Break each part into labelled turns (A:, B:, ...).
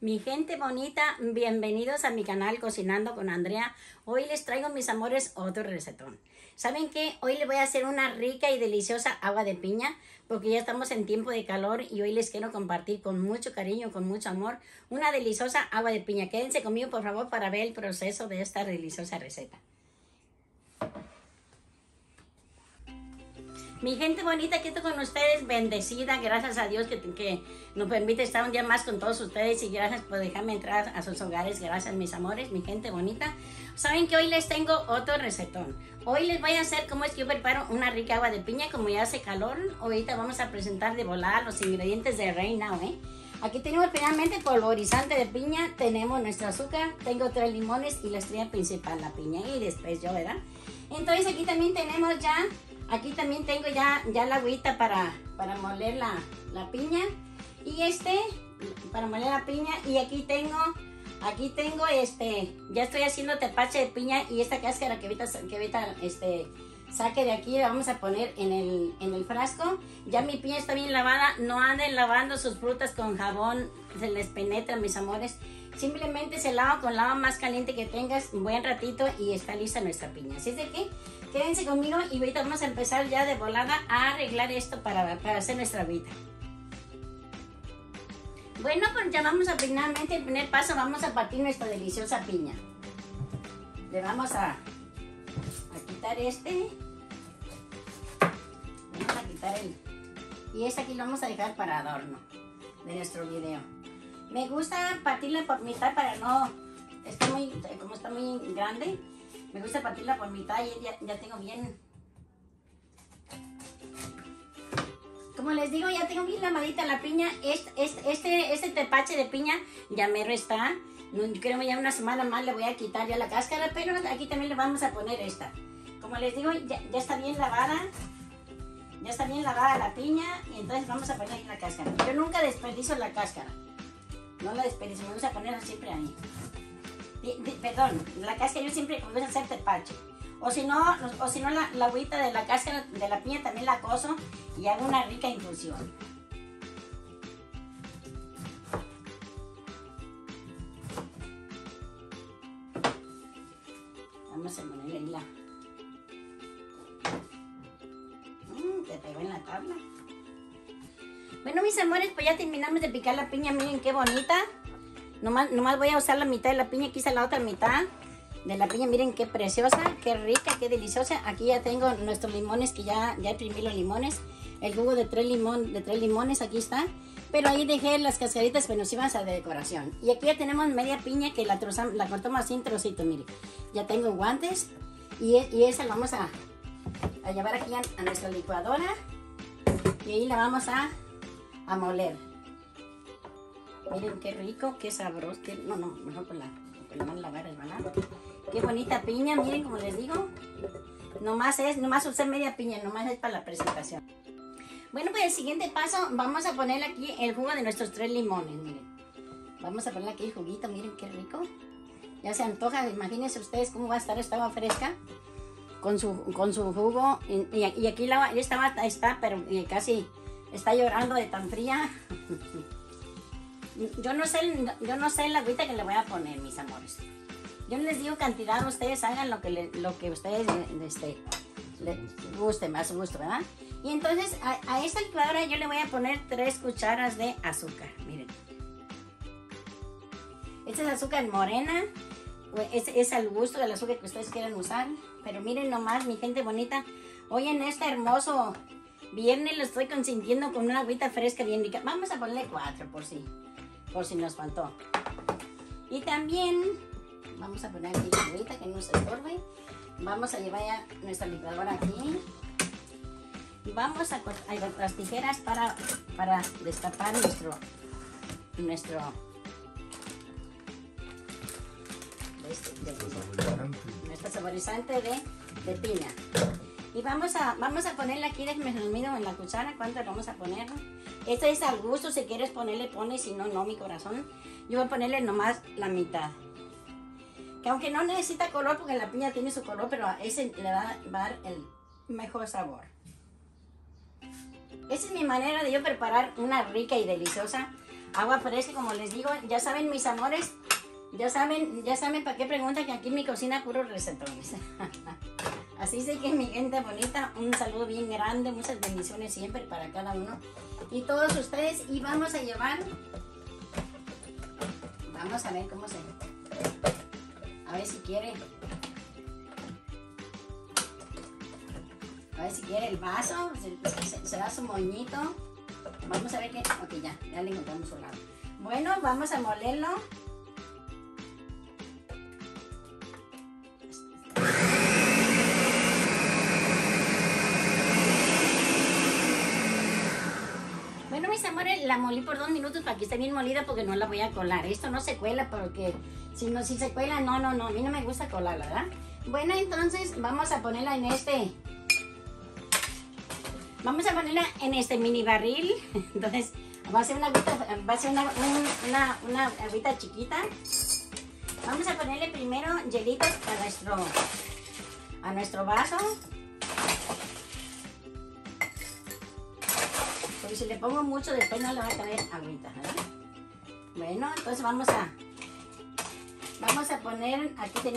A: Mi gente bonita, bienvenidos a mi canal Cocinando con Andrea. Hoy les traigo, mis amores, otro recetón. ¿Saben qué? Hoy les voy a hacer una rica y deliciosa agua de piña, porque ya estamos en tiempo de calor y hoy les quiero compartir con mucho cariño, con mucho amor, una deliciosa agua de piña. Quédense conmigo, por favor, para ver el proceso de esta deliciosa receta. Mi gente bonita, que estoy con ustedes, bendecida, gracias a Dios que nos permite estar un día más con todos ustedes y gracias por dejarme entrar a sus hogares, gracias mis amores, mi gente bonita. Saben que hoy les tengo otro recetón. Hoy les voy a hacer cómo es que yo preparo una rica agua de piña, como ya hace calor. Ahorita vamos a presentar de volada los ingredientes de right now, Aquí tenemos primeramente polvorizante de piña, tenemos nuestro azúcar, tengo 3 limones y la estrella principal, la piña, y después yo, ¿verdad? Entonces aquí también tenemos aquí también tengo ya la agüita para moler la piña, y para moler la piña, y aquí tengo ya estoy haciendo tepache de piña, y esta cáscara que ahorita saque de aquí la vamos a poner en el frasco. Ya mi piña está bien lavada, no anden lavando sus frutas con jabón, se les penetra, mis amores. Simplemente se lava con el agua más caliente que tengas un buen ratito y está lista nuestra piña. Así es de que quédense conmigo y ahorita vamos a empezar ya de volada a arreglar esto para hacer nuestra agüita. Bueno, pues ya vamos a primeramente, el primer paso, vamos a partir nuestra deliciosa piña. Le vamos a quitar vamos a quitar y aquí lo vamos a dejar para adorno de nuestro video. Me gusta partirla por mitad para como está muy grande, me gusta partirla por mitad y ya tengo bien, como les digo, ya tengo bien lavadita la piña. Este tepache de piña ya mero está. Creo que ya una semana más le voy a quitar ya la cáscara, pero aquí también le vamos a poner esta. Como les digo, ya está bien lavada. Ya está bien lavada la piña y entonces vamos a poner ahí la cáscara. Yo nunca desperdicio la cáscara. No la desperdicio, me gusta ponerla siempre ahí. Perdón, la cáscara yo siempre me gusta hacer tepache. O si no la agüita de la cáscara de la piña también la cozo y hago una rica infusión. Vamos a ponerle ahí te pegó en la tabla. Bueno, mis amores, pues ya terminamos de picar la piña. Miren qué bonita. Nomás voy a usar la mitad de la piña. Aquí está la otra mitad de la piña. Miren qué preciosa, qué rica, qué deliciosa. Aquí ya tengo nuestros limones, que ya imprimí los limones. El jugo de 3 limones, aquí está. Pero ahí dejé las cascaritas penosivas de decoración. Y aquí ya tenemos media piña que la cortamos así en trocitos, miren. Ya tengo guantes. Y esa la vamos a llevar aquí a nuestra licuadora. Y ahí la vamos a moler. Miren qué rico, qué sabroso. Mejor con la mano lavar el banano. Qué bonita piña, miren, como les digo. Nomás usé media piña, nomás es para la presentación. Bueno, pues el siguiente paso, vamos a ponerle aquí el jugo de nuestros 3 limones, miren. Vamos a ponerle aquí el juguito, miren qué rico. Ya se antoja, imagínense ustedes cómo va a estar esta agua fresca con su jugo. Y aquí la está, pero casi está llorando de tan fría. Yo no sé la agüita que le voy a poner, mis amores. Yo no les digo cantidad, ustedes hagan lo que ustedes les guste, más su gusto, ¿verdad? Y entonces a esta licuadora yo le voy a poner 3 cucharas de azúcar, miren. Este es azúcar morena, es al gusto del azúcar que ustedes quieran usar. Pero miren nomás, mi gente bonita, hoy en este hermoso viernes lo estoy consintiendo con una agüita fresca bien rica. Vamos a ponerle 4 por si nos faltó. Y también vamos a poner aquí la agüita que no se estorbe. Vamos a llevar ya nuestra licuadora aquí. Y vamos a las tijeras para destapar nuestro saborizante de piña. Y vamos a ponerle aquí, déjenme lo mido en la cuchara cuánto vamos a poner. Esto es al gusto, si quieres ponerle, pones, si no, no, mi corazón. Yo voy a ponerle nomás la mitad. Que aunque no necesita color, porque la piña tiene su color, pero ese le va a dar el mejor sabor. Esa es mi manera de yo preparar una rica y deliciosa Agua fresca, como les digo. Ya saben, mis amores. Ya saben para qué preguntan, que aquí en mi cocina puros recetones. Así es que mi gente bonita, un saludo bien grande, muchas bendiciones siempre para cada uno y todos ustedes. Y vamos a llevar, vamos a ver cómo se, a ver si quiere, el vaso, se da su moñito. Vamos a ver qué, ok, ya le encontramos su lado. Bueno, vamos a molerlo. Bueno, mis amores, la molí por 2 minutos para que esté bien molida, porque no la voy a colar. Esto no se cuela, porque si se cuela, no, a mí no me gusta colarla, ¿verdad? Bueno, entonces vamos a ponerla en este, mini barril. Entonces va a ser una agüita chiquita. Vamos a ponerle primero hielitos a nuestro vaso. Porque si le pongo mucho, después no le va a caer agüita, ¿verdad? Bueno, entonces vamos a poner,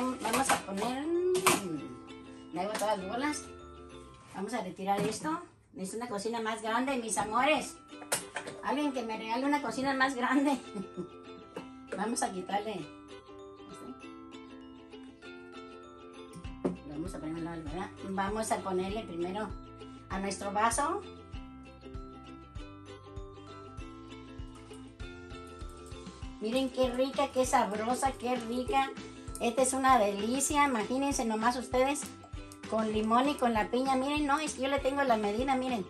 A: le hago todas las bolas. Vamos a retirar esto. Es una cocina más grande, mis amores. Alguien que me regale una cocina más grande. Vamos a quitarle. Vamos a ponerle primero a nuestro vaso. Miren qué rica, qué sabrosa, qué rica. Esta es una delicia. Imagínense nomás ustedes con limón y con la piña. Miren, no, es que yo le tengo la medida, miren.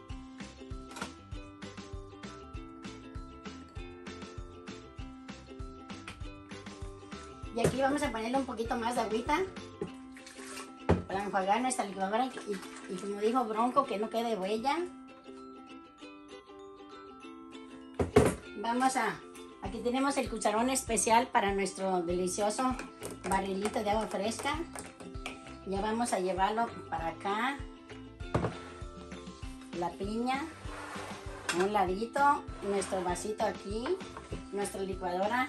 A: Y aquí vamos a ponerle un poquito más de agüita para enjuagar nuestra licuadora y como dijo Bronco, que no quede huella. Aquí tenemos el cucharón especial para nuestro delicioso barrilito de agua fresca. Ya vamos a llevarlo para acá. La piña a un ladito, nuestro vasito aquí, nuestra licuadora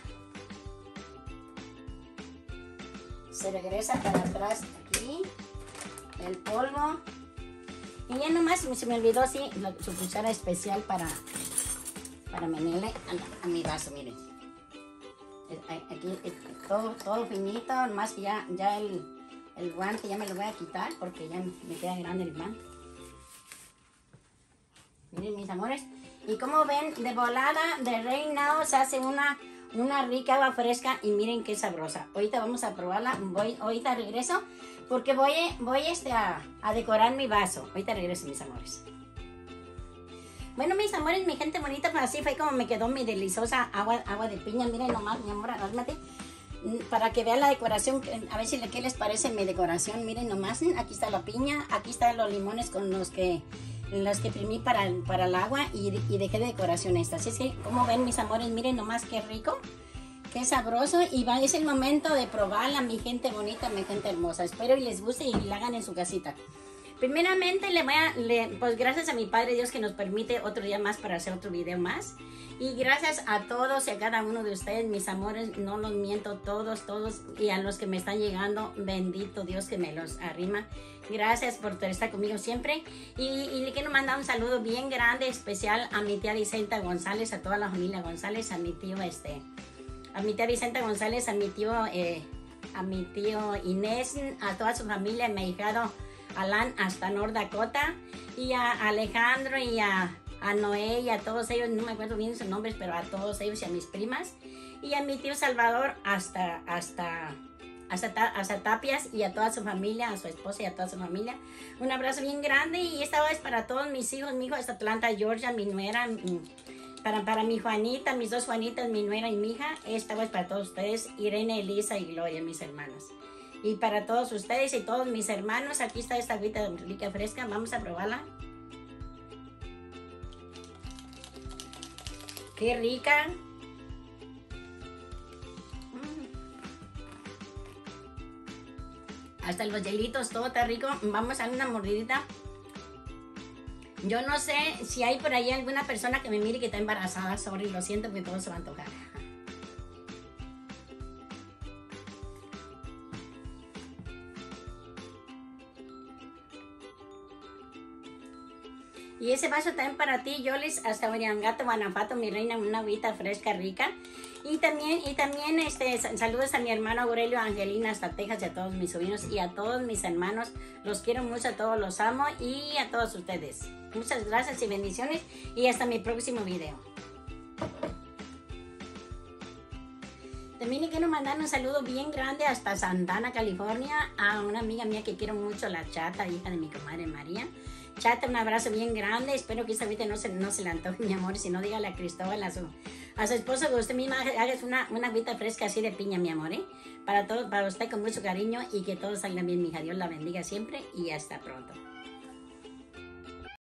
A: se regresa para atrás aquí, el polvo. Y ya nomás se me olvidó así su cuchara especial para menerle a mi vaso, miren. Aquí todo finito, nomás que ya el guante ya me lo voy a quitar porque ya me queda grande el guante. Miren, mis amores. Y como ven, de volada, de reinado, se hace una rica agua fresca y miren qué sabrosa. Ahorita vamos a probarla. Ahorita regreso porque voy a decorar mi vaso. Ahorita regreso, mis amores. Bueno, mis amores, mi gente bonita, pues así fue como me quedó mi deliciosa agua de piña. Miren nomás, mi amor, agármate. Para que vean la decoración, a ver qué les parece mi decoración. Miren nomás, aquí está la piña, aquí están los limones con los que imprimí para el agua y dejé de decoración esta. Así es que, como ven, mis amores, miren nomás qué rico, qué sabroso. Y es el momento de probarla, mi gente bonita, mi gente hermosa. Espero y les guste y la hagan en su casita. Primeramente, pues gracias a mi Padre Dios que nos permite otro día más para hacer otro video más. Y gracias a todos y a cada uno de ustedes, mis amores, no los miento, todos. Y a los que me están llegando, bendito Dios que me los arrima. Gracias por estar conmigo siempre. Y le quiero mandar un saludo bien grande, especial a mi tía Vicenta González, a toda la familia González, a mi tío a mi tía Vicenta González, a mi tío Inés, a toda su familia, a mi ahijado Alan hasta North Dakota, y a Alejandro y a Noé y a todos ellos, no me acuerdo bien sus nombres, pero a todos ellos y a mis primas, y a mi tío Salvador hasta Tapias, y a toda su familia, a su esposa y a toda su familia. Un abrazo bien grande, y esta vez para todos mis hijos, mi hijo hasta Atlanta, Georgia, mi nuera, para mi Juanita, mis dos Juanitas, mi nuera y mi hija. Esta vez para todos ustedes, Irene, Elisa y Gloria, mis hermanas. Y para todos ustedes y todos mis hermanos, aquí está esta agüita rica fresca. Vamos a probarla. ¡Qué rica! Hasta los hielitos, todo está rico. Vamos a dar una mordidita. Yo no sé si hay por ahí alguna persona que me mire que está embarazada. Sorry, lo siento porque todo se va a antojar. Y ese vaso también para ti, Yolis, hasta Oriangato, Guanajuato, mi reina, una agüita fresca, rica. Y también saludos a mi hermano Aurelio, Angelina, hasta Texas, y a todos mis sobrinos y a todos mis hermanos. Los quiero mucho, a todos los amo y a todos ustedes. Muchas gracias y bendiciones y hasta mi próximo video. También le quiero mandar un saludo bien grande hasta Santana, California, a una amiga mía que quiero mucho, la Chata, hija de mi comadre María. Chata, un abrazo bien grande. Espero que esta vida no se le antoje, mi amor. Si no, dígale a Cristóbal, a su esposo, que usted misma haga una agüita fresca así de piña, mi amor, ¿eh? Para usted con mucho cariño y que todo salga bien, mija. Dios la bendiga siempre y hasta pronto.